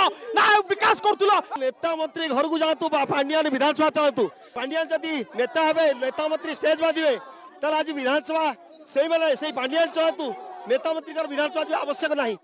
ना विकास करथुलो। नेता मंत्री घर को जातु पांडियान विधानसभा चाहतु पांडियान जदि नेता हे नेता मंत्री स्टेज बाजिबे तल आज विधानसभा से पांडियान चाहतु नेता मंत्री विधानसभा आवश्यक नहीं।